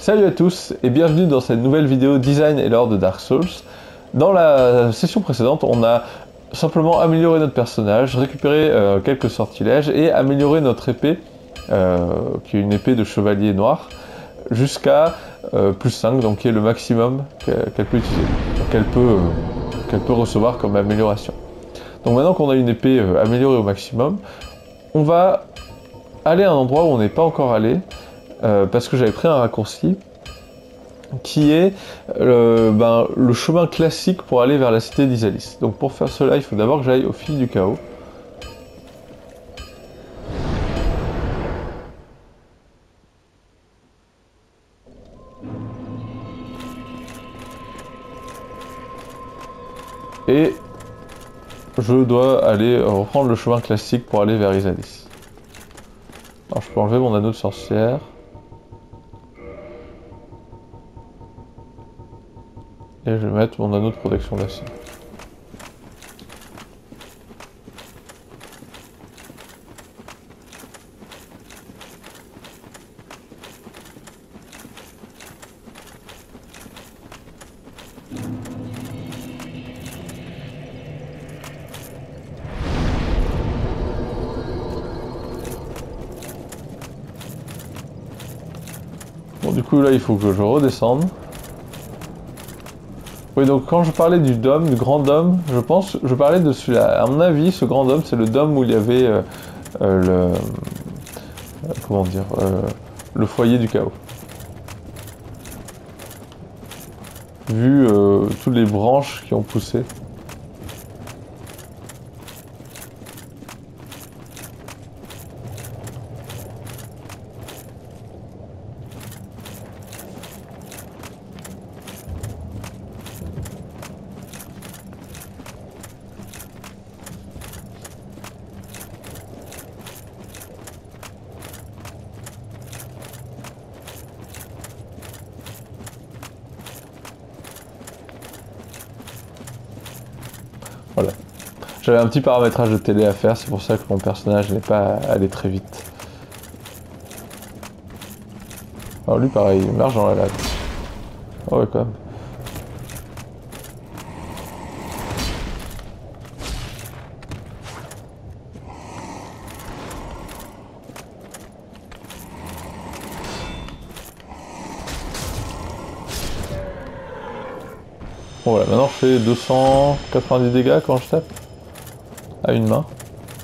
Salut à tous et bienvenue dans cette nouvelle vidéo design et lore de Dark Souls. Dans la session précédente, on a simplement amélioré notre personnage, récupéré quelques sortilèges et amélioré notre épée, qui est une épée de chevalier noir, jusqu'à plus 5, donc qui est le maximum qu'elle peut utiliser, qu'elle peut recevoir comme amélioration. Donc maintenant qu'on a une épée améliorée au maximum, on va aller à un endroit où on n'est pas encore allé, parce que j'avais pris un raccourci qui est le chemin classique pour aller vers la cité d'Isalis. Donc pour faire cela, il faut d'abord que j'aille au fil du chaos. Et je dois aller reprendre le chemin classique pour aller vers Isalis. Alors je peux enlever mon anneau de sorcière. Et je vais mettre mon anneau de protection d'acide. Bon, du coup là il faut que je redescende. Oui, donc quand je parlais du dôme, du grand dôme, je parlais de celui-là. À mon avis, ce grand dôme, c'est le dôme où il y avait le foyer du chaos. Vu toutes les branches qui ont poussé. Voilà. J'avais un petit paramétrage de télé à faire, c'est pour ça que mon personnage n'est pas allé très vite. Alors lui pareil, il marche dans la latte. Oh ouais quand même. Bon voilà, maintenant je fais 290 dégâts quand je tape. À une main.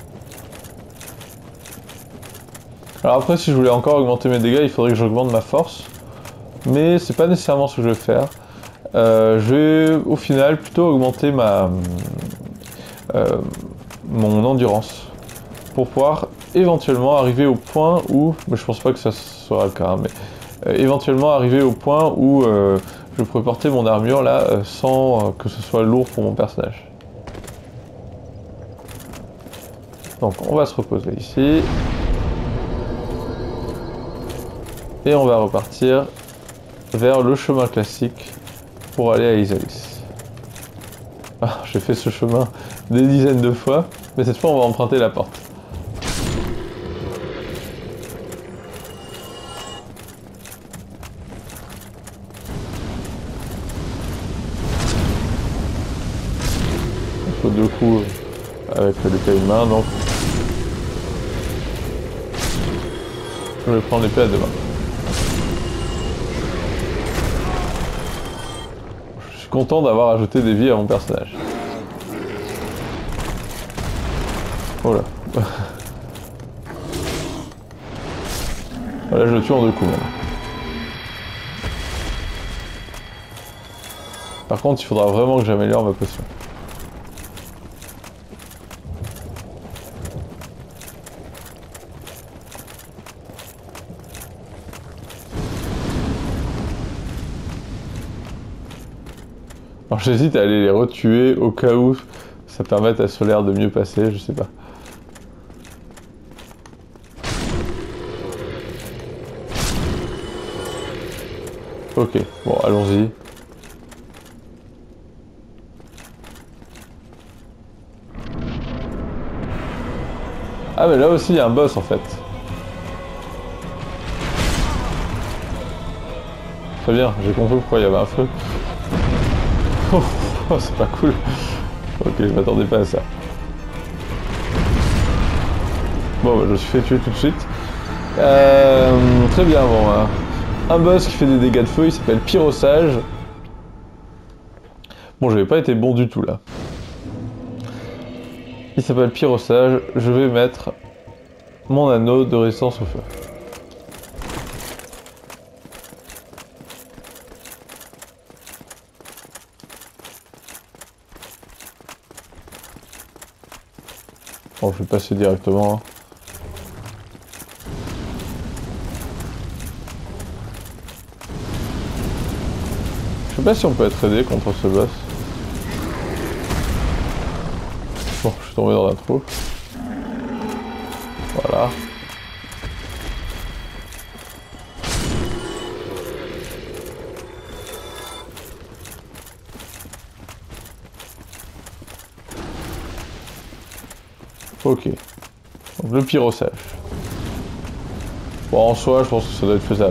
Alors après, si je voulais encore augmenter mes dégâts, il faudrait que j'augmente ma force. Mais c'est pas nécessairement ce que je vais faire. Je vais au final plutôt augmenter mon endurance. Pour pouvoir éventuellement arriver au point où... Mais je pense pas que ça sera le cas, hein, mais... éventuellement arriver au point où je pourrais porter mon armure là sans que ce soit lourd pour mon personnage. Donc on va se reposer ici. Et on va repartir vers le chemin classique pour aller à Isalis. Ah, j'ai fait ce chemin des dizaines de fois, mais cette fois on va emprunter la porte. Il faut deux coups avec l'épée à une main, donc je vais prendre l'épée à deux mains. Je suis content d'avoir ajouté des vies à mon personnage. Oh là. Voilà, je le tue en deux coups même. Par contre, il faudra vraiment que j'améliore ma potion. Alors j'hésite à aller les retuer au cas où ça permette à Solaire de mieux passer, je sais pas. Ok, bon allons-y. Ah mais là aussi il y a un boss en fait. Très bien, j'ai compris pourquoi il y avait un feu. Oh, c'est pas cool. Ok, je m'attendais pas à ça. Bon, bah, je me suis fait tuer tout de suite. Très bien, bon. Un boss qui fait des dégâts de feu, il s'appelle Pyrossage. Bon, j'avais pas été bon du tout là. Il s'appelle Pyrossage. Je vais mettre mon anneau de résistance au feu. Bon, je vais passer directement. Hein. Je sais pas si on peut être aidé contre ce boss. Bon, je suis tombé dans un trou. Voilà. Ok. Donc le pyrossage. Bon, en soi, je pense que ça doit être faisable.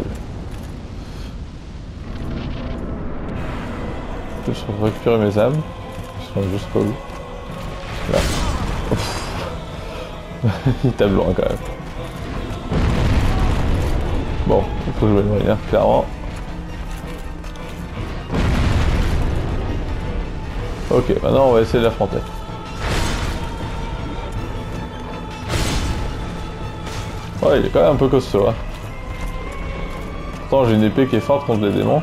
Je vais récupérer mes âmes. Qui sont juste pas où. Là. Il tape loin quand même. Bon, il faut jouer le moyen, clairement. Ok, maintenant on va essayer de l'affronter. Ouais, il est quand même un peu costaud. Hein. Pourtant, j'ai une épée qui est forte contre les démons.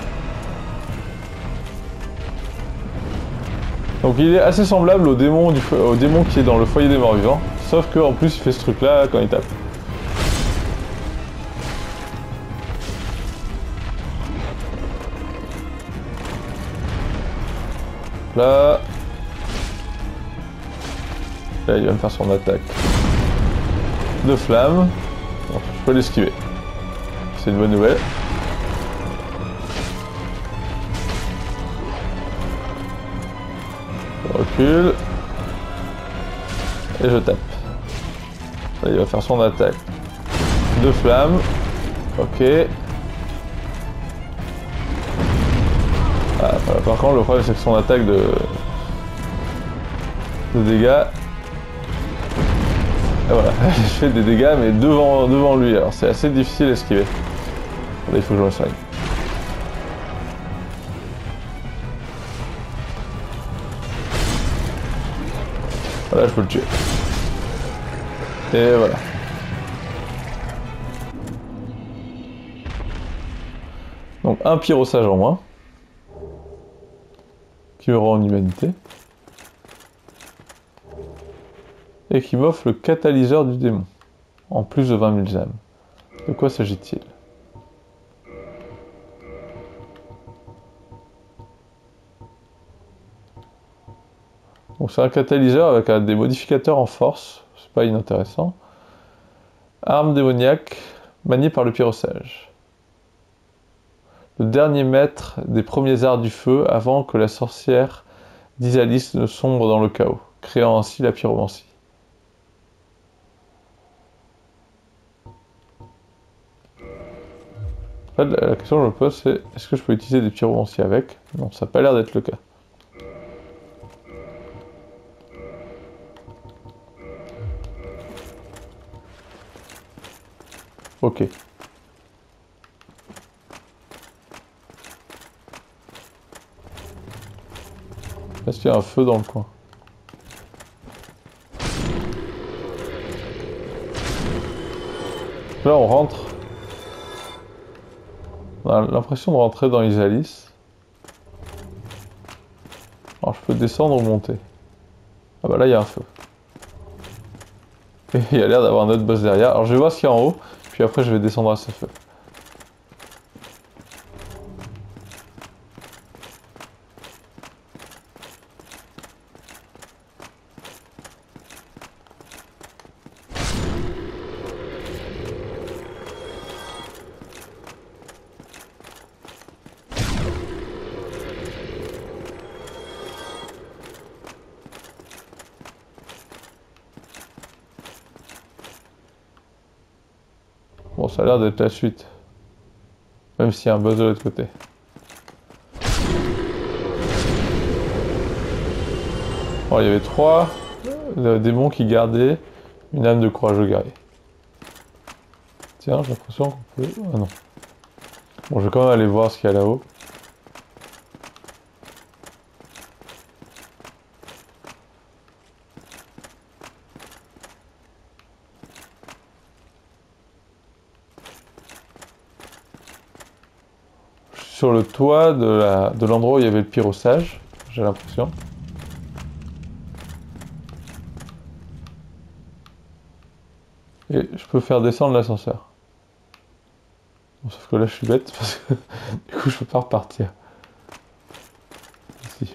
Donc il est assez semblable au démon qui est dans le foyer des morts vivants. Sauf qu'en plus il fait ce truc là quand il tape. Là... Là il va me faire son attaque de flamme. Bon, je peux l'esquiver. C'est une bonne nouvelle. Je recule. Et je tape. Là, il va faire son attaque de flamme. Ok. Ah, par contre, le problème c'est que son attaque de dégâts. Et voilà, je fais des dégâts mais devant lui, alors c'est assez difficile à esquiver. Là, il faut que je me soigne. Voilà, je peux le tuer. Et voilà. Donc un pyrossage en moins. Qui me rend en humanité. Et qui m'offre le catalyseur du démon. En plus de 20 000 âmes. De quoi s'agit-il? Donc c'est un catalyseur avec des modificateurs en force. C'est pas inintéressant. Arme démoniaque maniée par le pyrossage. Le dernier maître des premiers arts du feu avant que la sorcière d'Isalis ne sombre dans le chaos, créant ainsi la pyromancie. En fait, la question que je me pose c'est est-ce que je peux utiliser des pyromanciers avec? Non, ça n'a pas l'air d'être le cas. Ok. Est-ce qu'il y a un feu dans le coin? Là on rentre. On a l'impression de rentrer dans Isalis. Alors je peux descendre ou monter. Ah bah là il y a un feu. Et il y a l'air d'avoir un autre boss derrière. Alors je vais voir ce qu'il y a en haut, puis après je vais descendre à ce feu. Bon, ça a l'air d'être la suite. Même s'il y a un boss de l'autre côté. Bon, il y avait 3 démons qui gardaient une âme de courageux guerrier. Tiens, j'ai l'impression qu'on peut... Ah non. Bon, je vais quand même aller voir ce qu'il y a là-haut. Je suis sur le toit de l'endroit où il y avait le pyrossage, j'ai l'impression. Et je peux faire descendre l'ascenseur. Bon, sauf que là je suis bête parce que du coup je peux pas repartir. Ici.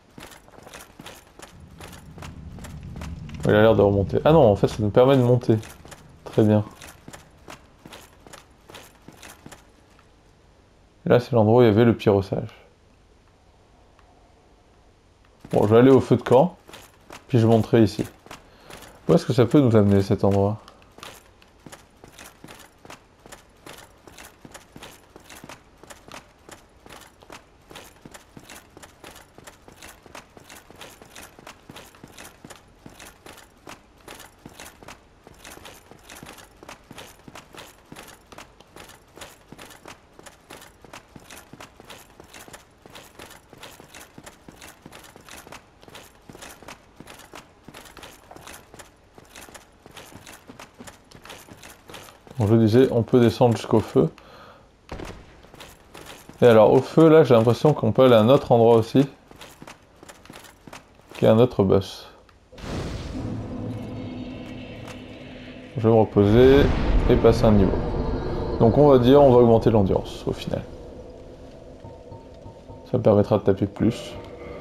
Il a l'air de remonter. Ah non, en fait ça nous permet de monter. Très bien. Et là c'est l'endroit où il y avait le pyrossage. Bon, je vais aller au feu de camp, puis je monterai ici. Où est-ce que ça peut nous amener cet endroit ? Bon, je disais, on peut descendre jusqu'au feu. Et alors, au feu, là, j'ai l'impression qu'on peut aller à un autre endroit aussi. Qui est un autre boss. Je vais me reposer et passer un niveau. Donc on va dire, on va augmenter l'endurance, au final. Ça me permettra de taper plus.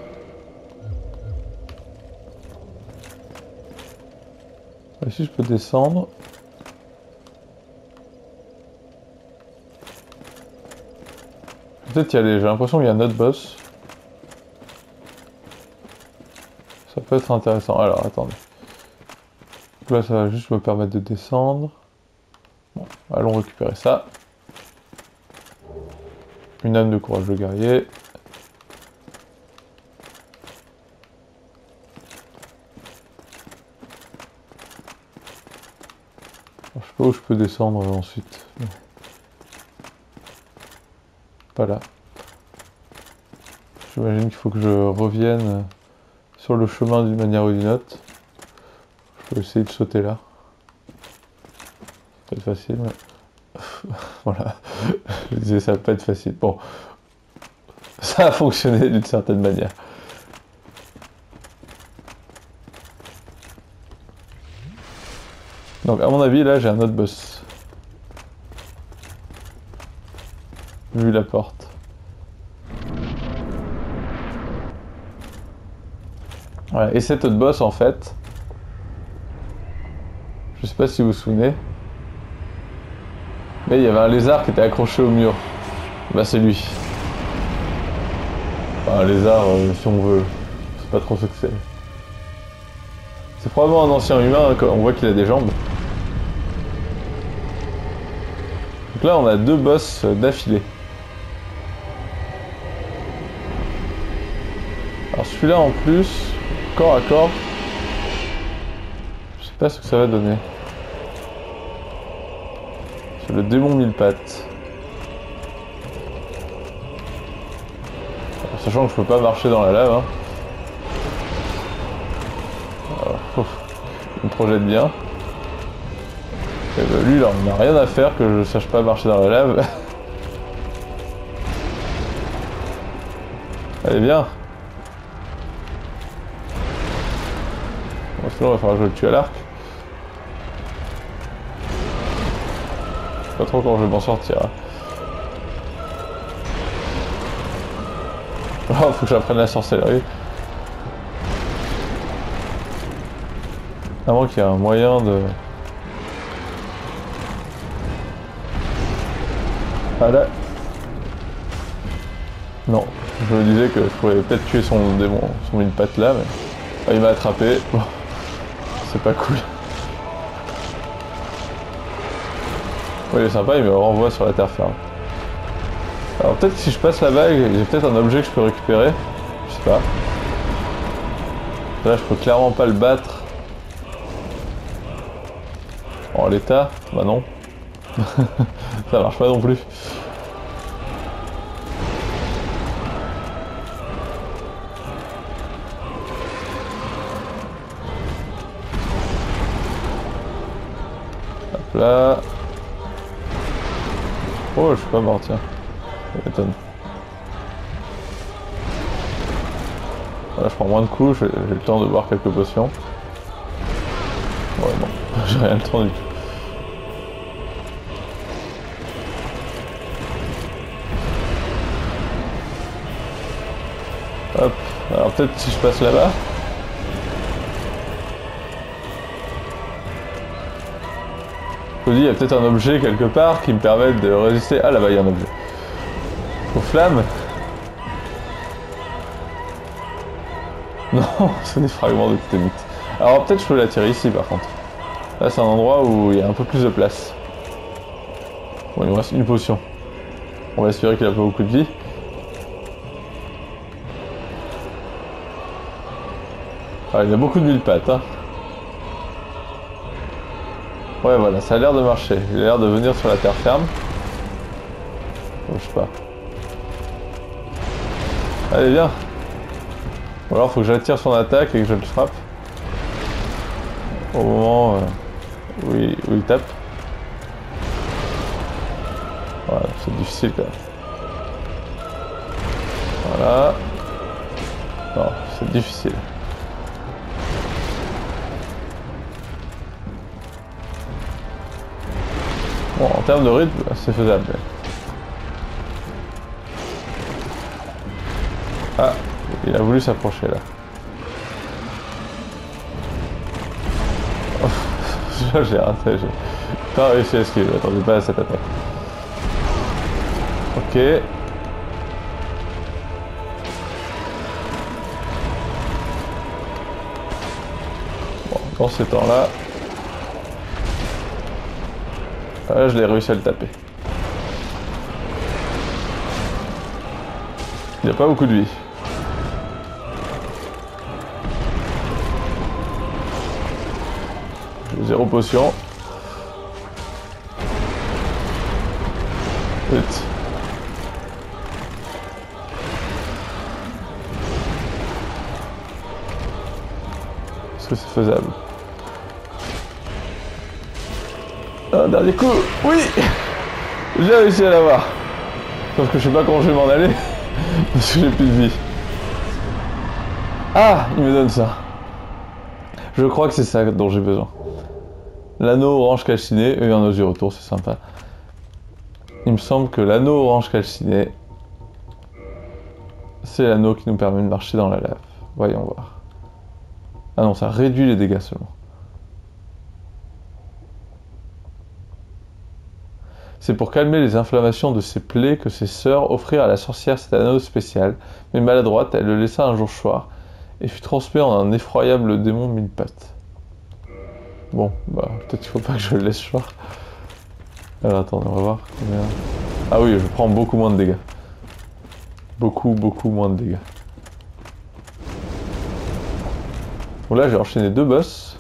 Ici, je peux descendre. Peut-être j'ai l'impression qu'il y a un autre boss. Ça peut être intéressant. Alors, attendez. Donc là, ça va juste me permettre de descendre. Bon, allons récupérer ça. Une âme de courageux guerrier. Je sais pas où je peux descendre ensuite. Pas là. J'imagine qu'il faut que je revienne sur le chemin d'une manière ou d'une autre. Je peux essayer de sauter là. C'est peut-être facile, mais... voilà. Je disais ça va pas être facile. Bon. Ça a fonctionné d'une certaine manière. Donc à mon avis, là j'ai un autre boss. Vu la porte. Voilà. Et cet autre boss en fait, je sais pas si vous vous souvenez, mais il y avait un lézard qui était accroché au mur. Bah c'est lui. Enfin, un lézard, si on veut. Je sais pas trop ce que c'est. C'est probablement un ancien humain, on voit qu'il a des jambes. Donc là on a 2 boss d'affilée. Alors celui-là en plus, corps à corps, je sais pas ce que ça va donner. C'est le démon 1000 pattes. Alors, sachant que je peux pas marcher dans la lave. Hein. Alors, il me projette bien. Et ben, lui là, on n'a rien à faire que je sache pas marcher dans la lave. Allez bien. Bon, sinon il va falloir que je le tue à l'arc. Je sais pas trop comment je vais m'en sortir. Hein. Oh, faut que j'apprenne la sorcellerie. À moins qu'il y ait un moyen de... Ah là... Non, je me disais que je pourrais peut-être tuer son démon, son 1000 pattes là, mais... Ah, il m'a attrapé. Bon. C'est pas cool. Ouais, il est sympa, il me renvoie sur la terre ferme. Alors peut-être que si je passe là-bas, j'ai peut-être un objet que je peux récupérer. Je sais pas. Là je peux clairement pas le battre. En l'état, bah non. Ça marche pas non plus. Hop là. Oh, je suis pas mort, tiens. Ça m'étonne. Là, je prends moins de coups, j'ai le temps de boire quelques potions. Ouais, non, j'ai rien le temps du tout. Hop, alors peut-être si je passe là-bas. Je me dis, il y a peut-être un objet quelque part qui me permet de résister. Ah, là-bas, il y a un objet. Aux flammes. Non, c'est des fragments de titanite. Alors peut-être je peux l'attirer ici par contre. Là c'est un endroit où il y a un peu plus de place. Bon, il me reste une potion. On va espérer qu'il a pas beaucoup de vie. Ah, il a beaucoup de mille pattes, hein. Ouais, voilà, ça a l'air de marcher. Il a l'air de venir sur la terre ferme. Je sais pas. Allez, viens. Ou alors faut que j'attire son attaque et que je le frappe. Au moment où il tape. Voilà, c'est difficile quand même. Voilà. Non, c'est difficile. Bon, en termes de rythme, c'est faisable. Ah, il a voulu s'approcher là. J'ai raté, j'ai pas réussi à esquiver, attendez pas à cette attaque. Ok. Bon, dans ces temps-là... Là, je l'ai réussi à le taper. Il n'y a pas beaucoup de vie. J'ai 0 potion. Vite. Est-ce que c'est faisable? Un dernier coup. Oui. J'ai réussi à l'avoir. Sauf que je sais pas comment je vais m'en aller. Parce que j'ai plus de vie. Ah, il me donne ça. Je crois que c'est ça dont j'ai besoin. L'anneau orange calciné et un os du retour, c'est sympa. Il me semble que l'anneau orange calciné, c'est l'anneau qui nous permet de marcher dans la lave. Voyons voir. Ah non, ça réduit les dégâts seulement. C'est pour calmer les inflammations de ses plaies que ses sœurs offrirent à la sorcière cet anneau spécial, mais maladroite, elle le laissa un jour choir et fut transformée en un effroyable démon mille pattes. Bon, bah peut-être qu'il faut pas que je le laisse choir. Alors attendez, on va voir combien... Ah oui, je prends beaucoup moins de dégâts. Beaucoup moins de dégâts. Bon là j'ai enchaîné 2 boss.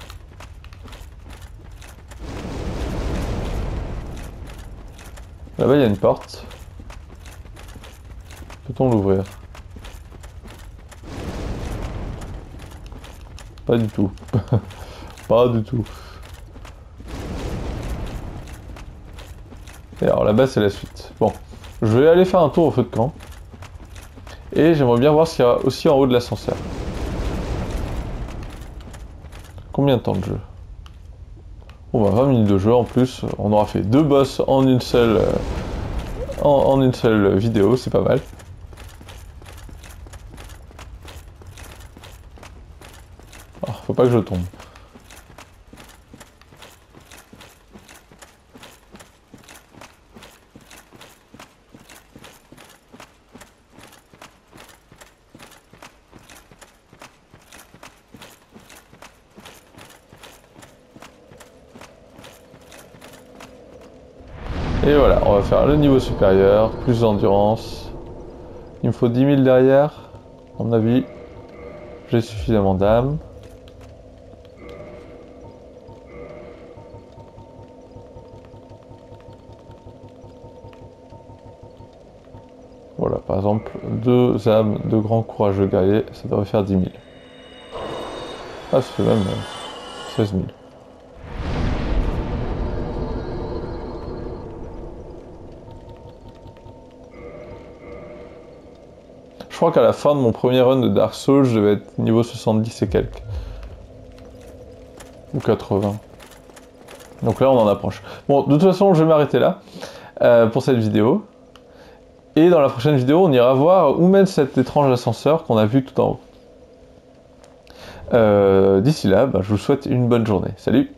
Là-bas il y a une porte. Peut-on l'ouvrir? Pas du tout. Pas du tout. Et alors là-bas c'est la suite. Bon, je vais aller faire un tour au feu de camp. Et j'aimerais bien voir ce qu'il y a aussi en haut de l'ascenseur. Combien de temps de jeu? Bon bah 20 minutes de jeu en plus. On aura fait 2 boss en une seule, en une seule vidéo, c'est pas mal. Oh, faut pas que je tombe. Et voilà, on va faire le niveau supérieur, plus d'endurance. Il me faut 10 000 derrière. À mon avis, j'ai suffisamment d'âme. Voilà, par exemple, 2 âmes de grands courageux guerriers, ça devrait faire 10 000. Ah, ça fait même 16 000. Je crois qu'à la fin de mon premier run de Dark Souls, je devais être niveau 70 et quelques. Ou 80. Donc là, on en approche. Bon, de toute façon, je vais m'arrêter là pour cette vidéo. Et dans la prochaine vidéo, on ira voir où mène cet étrange ascenseur qu'on a vu tout en haut. D'ici là, je vous souhaite une bonne journée. Salut!